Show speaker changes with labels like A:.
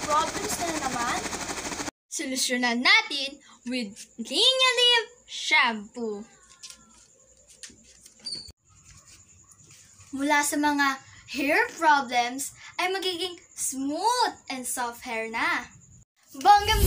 A: problems na naman?
B: Solusyonan natin with Linya Leaf Shampoo. Mula sa mga hair problems ay magiging smooth and soft hair na. Bongga